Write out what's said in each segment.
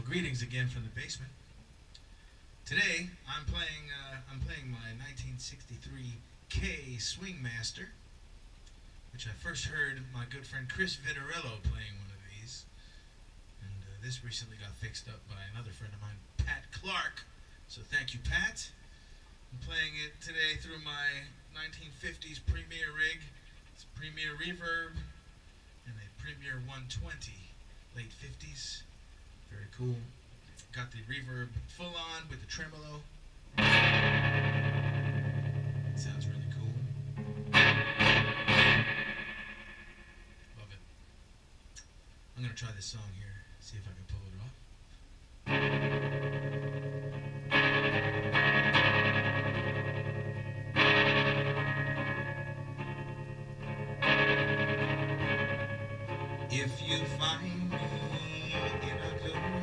Greetings again from the basement. Today I'm playing my 1963 K Swingmaster, which I first heard my good friend Chris Vitarello playing one of these, and this recently got fixed up by another friend of mine, Pat Clark. So thank you, Pat. I'm playing it today through my 1950s Premier rig. It's Premier Reverb and a Premier 120, late 50s. Very cool. Got the reverb full on with the tremolo. It sounds really cool. Love it. I'm going to try this song here, see if I can pull it off. If you find me in a club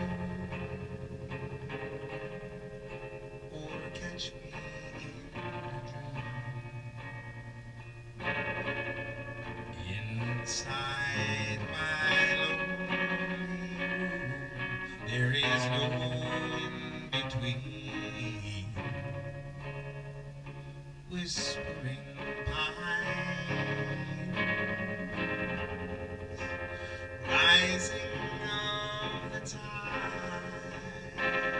or catch me in a dream, inside my lonely room, there is no in-between. Whispering pines, rising of the tide.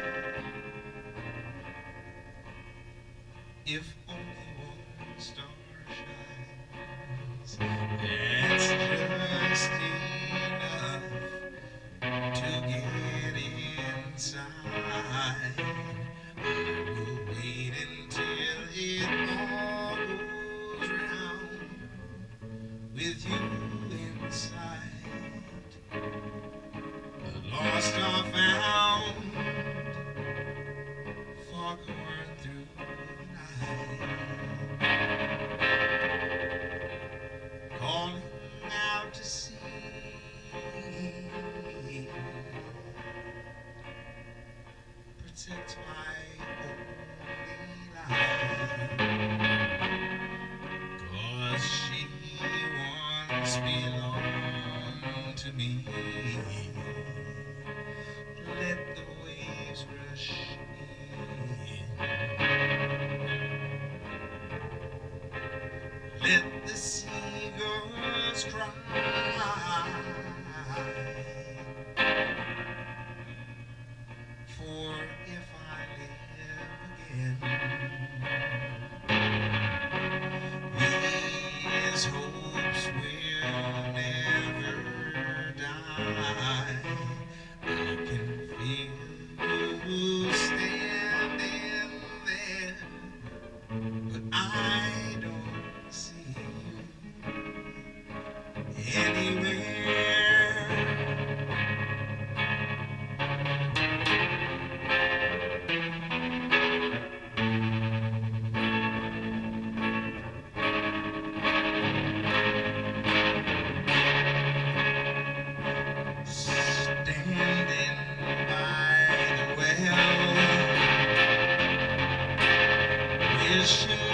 If only one star shines, that's just enough to get inside. I will wait until it all goes round with you inside. Lost or found, foghorn through the night, calling out to sea. Protect my only life, 'cause she once belonged to me. Let the waves rush in. Let the seagulls cry. For if I live again, these hopes will never die. I can feel you standing there, but I don't see you anywhere. Standing by the well, wishing